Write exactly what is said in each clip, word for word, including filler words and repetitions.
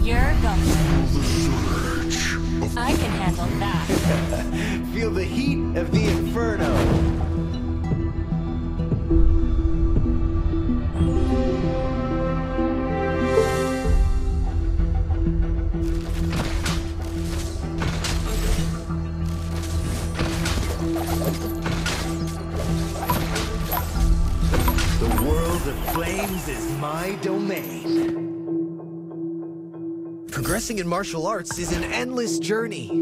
You're going. The surge of I can handle that. Feel the heat of the inferno. The world of flames is my domain. Progressing in martial arts is an endless journey.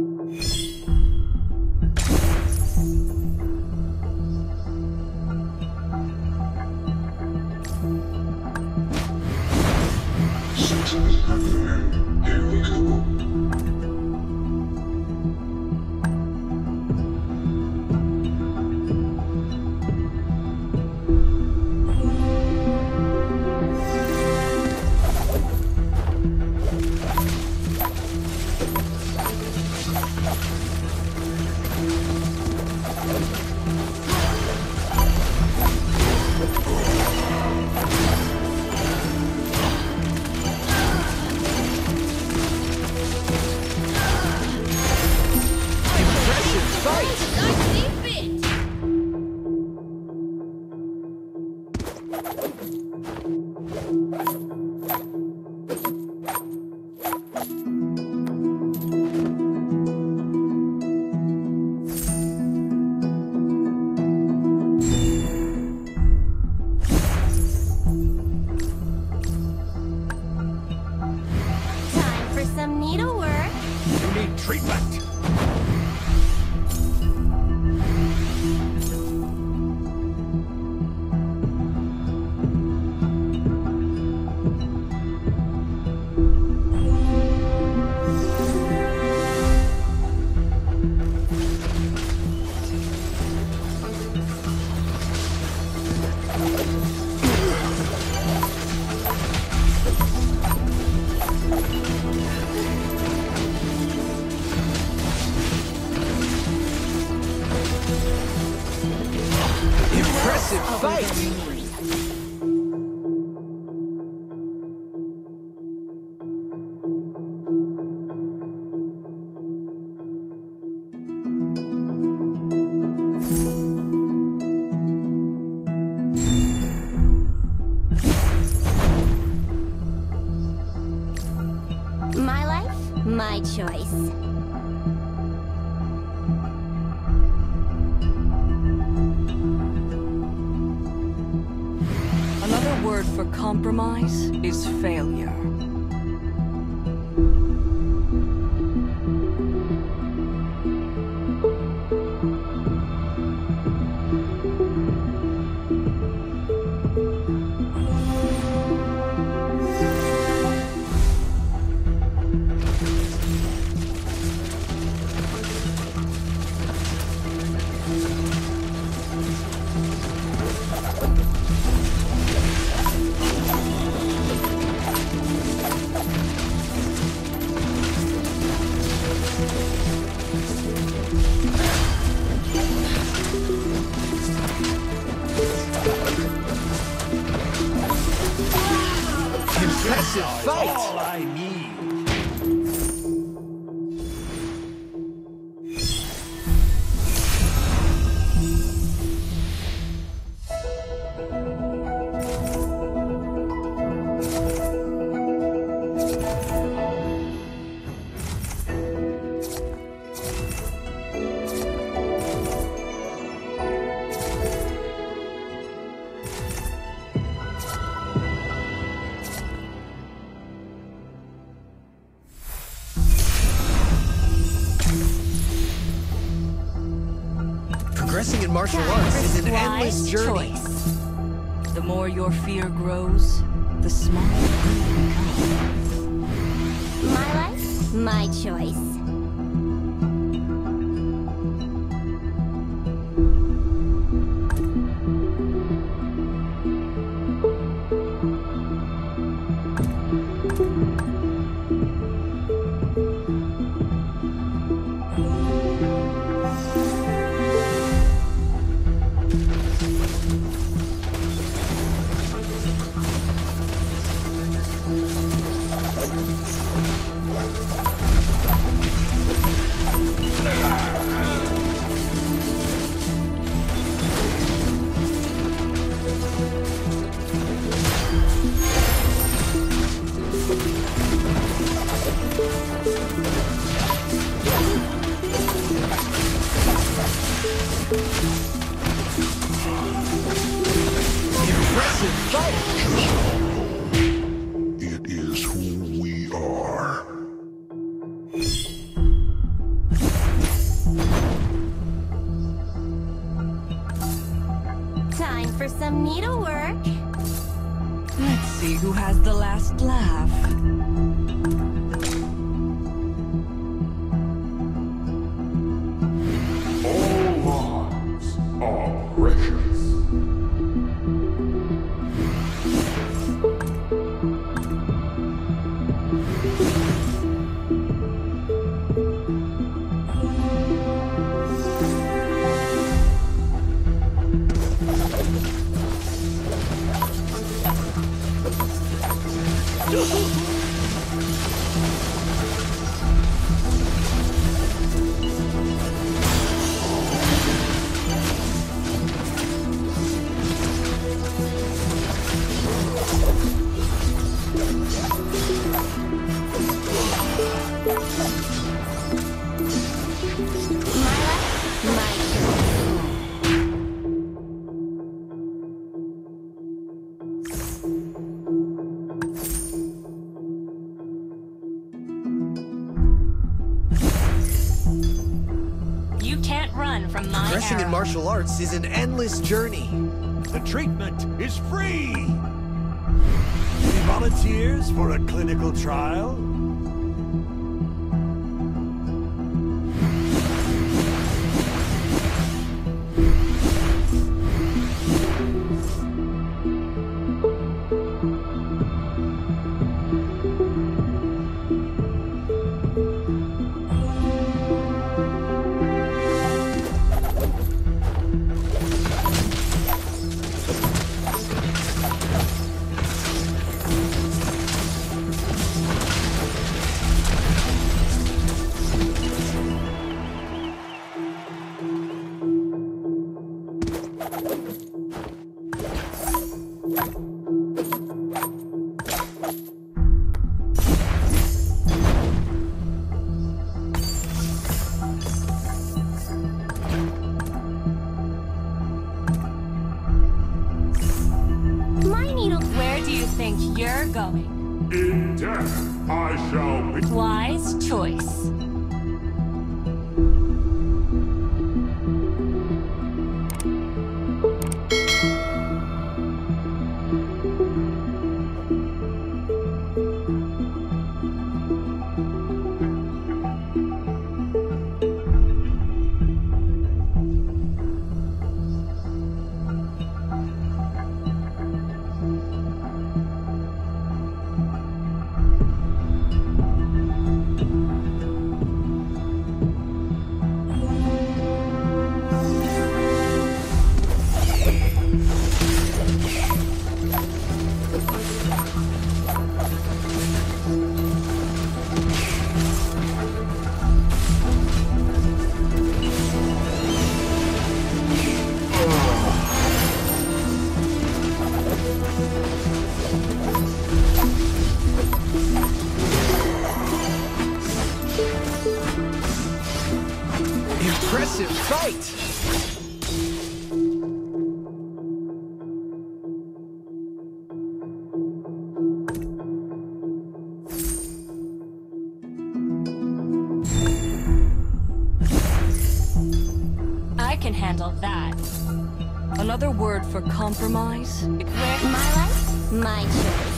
Some needlework. You need treatment. Impressive fight! My life, my choice. Another word for compromise is failure. Impressive fight! all I need. Progressing in martial arts is an endless journey. Choice. The more your fear grows, the smaller you become. My life, my choice. Thank you. Impressive fight! It is who we are. Time for some needlework. Let's see who has the last laugh. All lives are precious. You can't run from my Progressing in arrow. martial arts is an endless journey. The treatment is free! Any volunteers for a clinical trial? My needle. Where do you think you're going? In death, I shall be. Wise choice. Impressive fight! I can handle that. Another word for compromise? Where my life, my choice.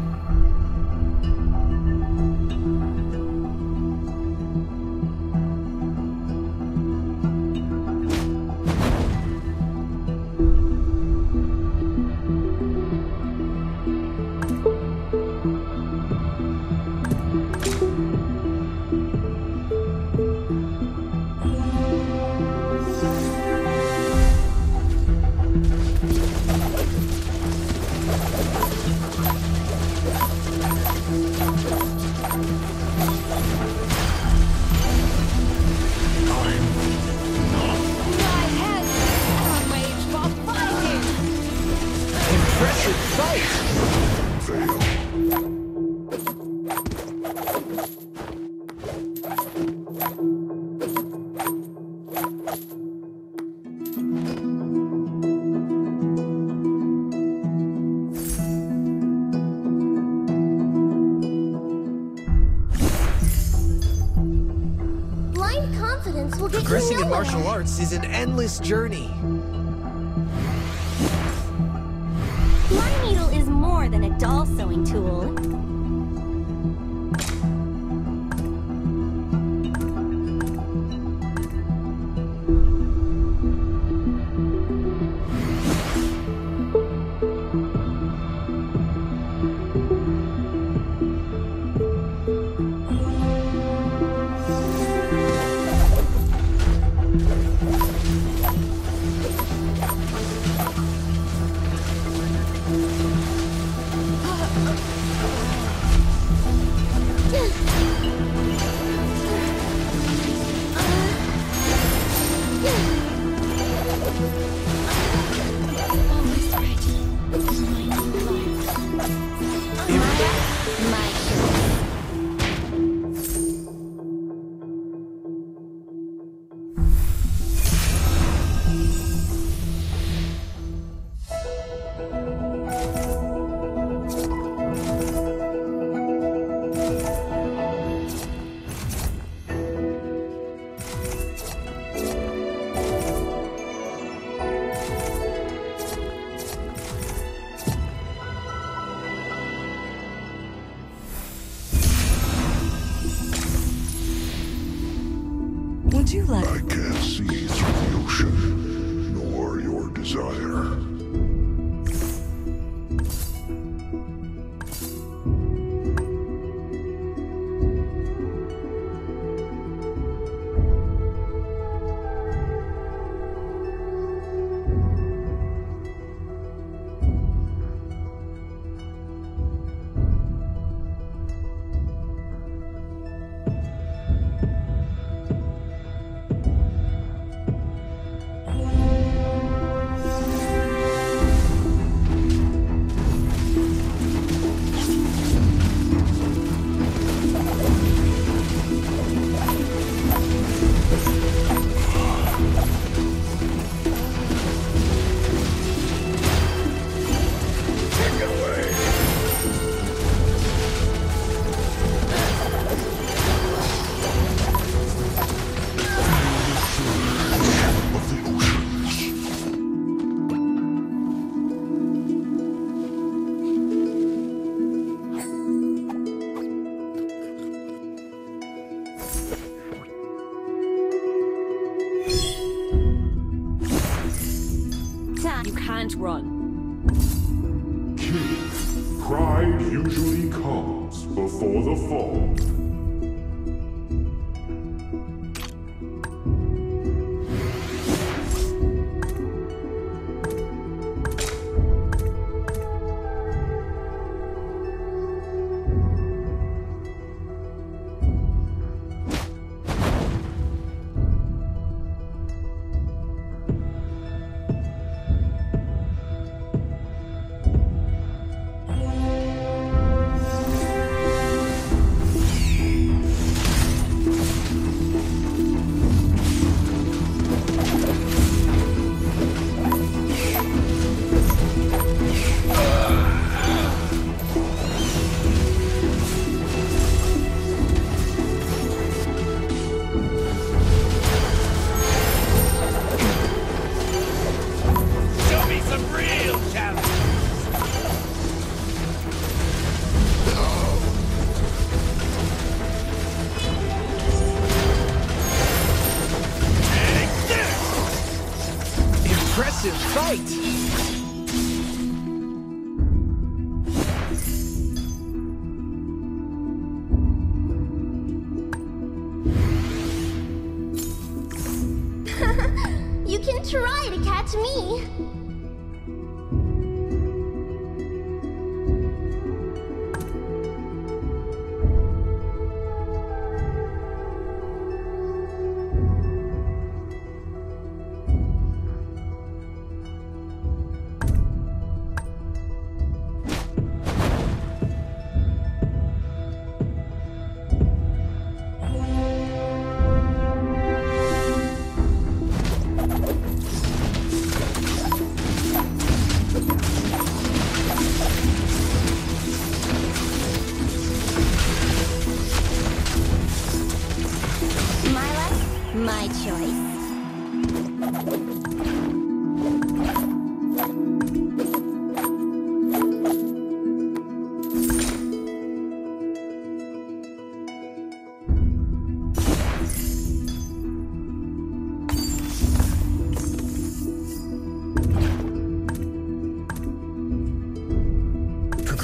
Impressive fight! Fail. Progressing in martial arts is an endless journey. My needle is more than a doll sewing tool. Would you like... I can't see through the ocean, nor your desire. You can't run. King, pride usually comes before the fall.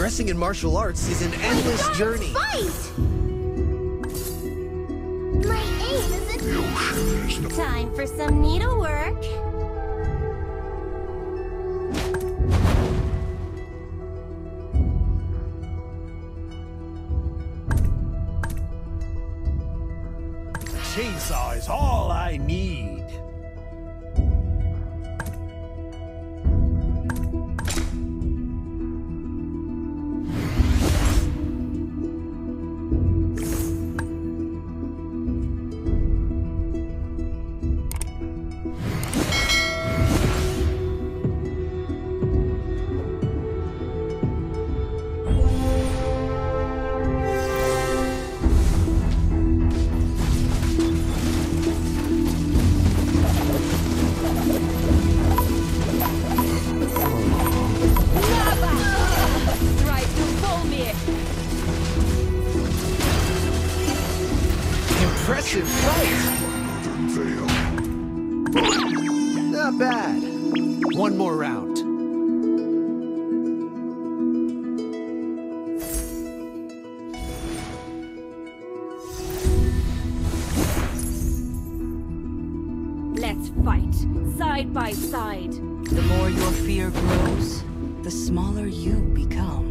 Progressing in martial arts is an endless journey. Fight! My aim is a The ocean is not. Time for some needlework. Chainsaw is all I need. Impressive fight! Northern Vale. Not bad. One more round. Let's fight, side by side. The more your fear grows, the smaller you become.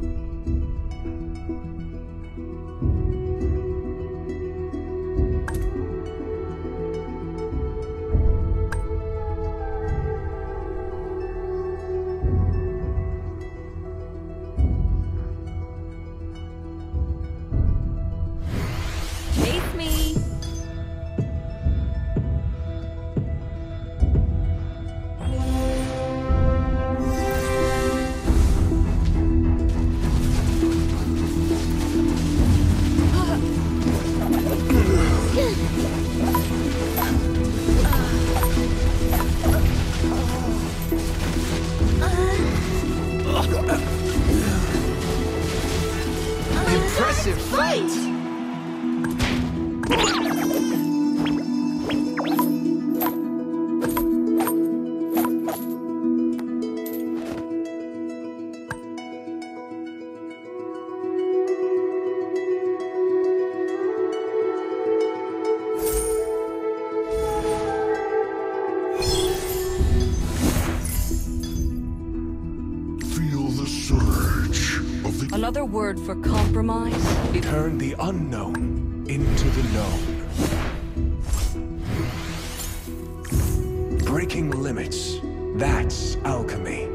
Chase me! Impressive fight! Feel the surge of the Another word for compromise? Turn the unknown into the known. Breaking limits. That's alchemy.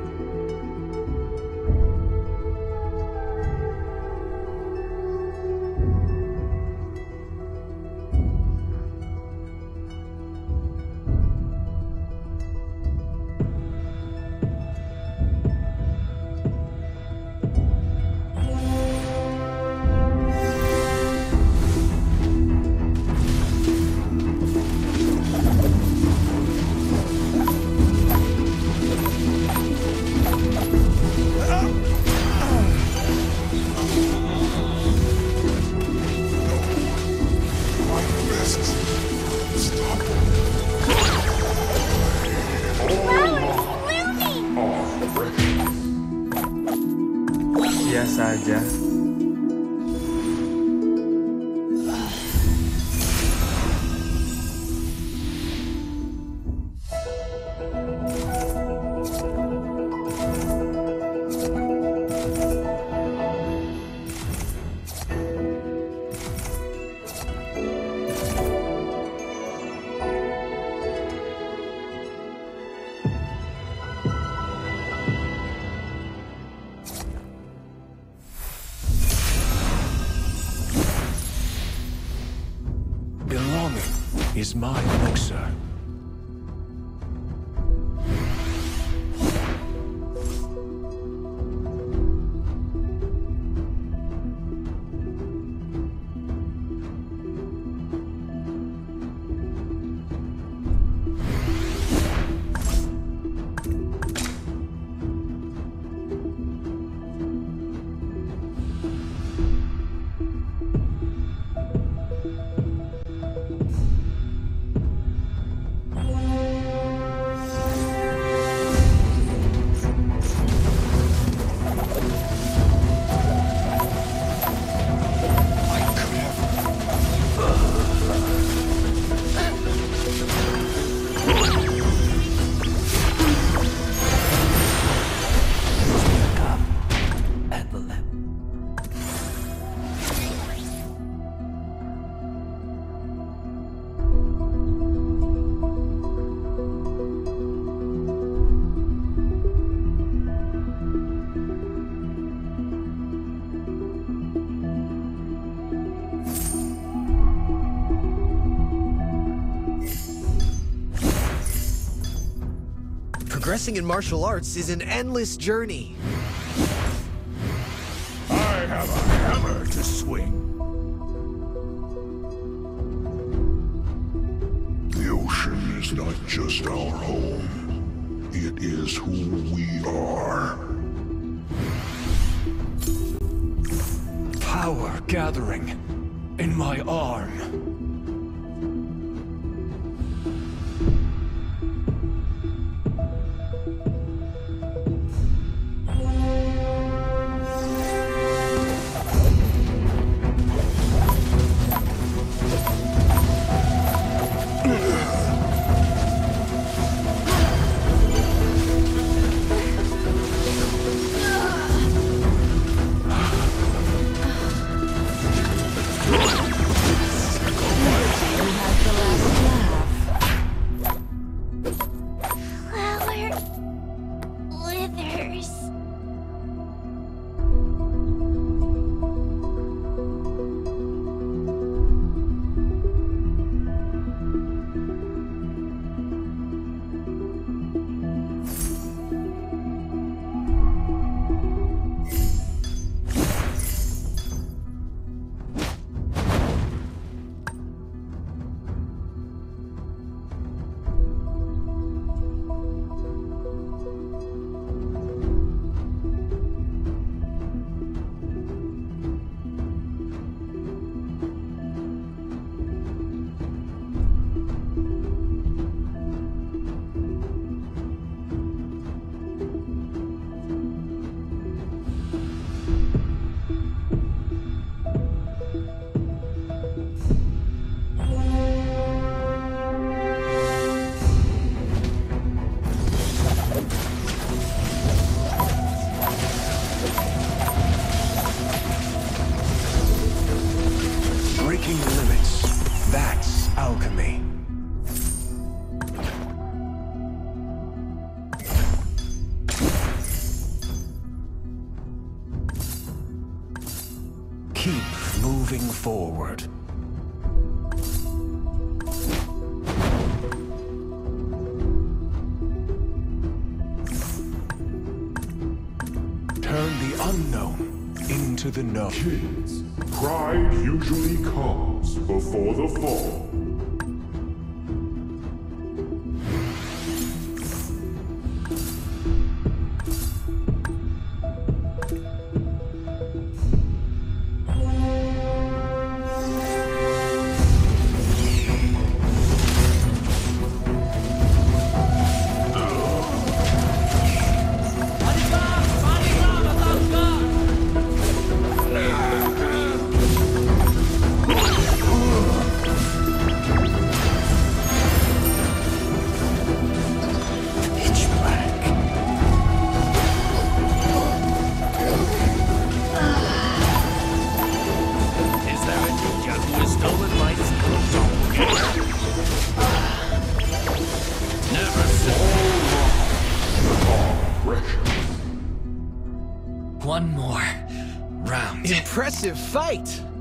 Biasa aja. Belonging is my elixir. Progressing in martial arts is an endless journey. I have a hammer to swing. The ocean is not just our home. It is who we are. Power gathering in my arm. Breaking limits. That's alchemy. Keep moving forward. Turn the unknown into the known. Kids, pride usually comes before the fall. One more round. Impressive fight!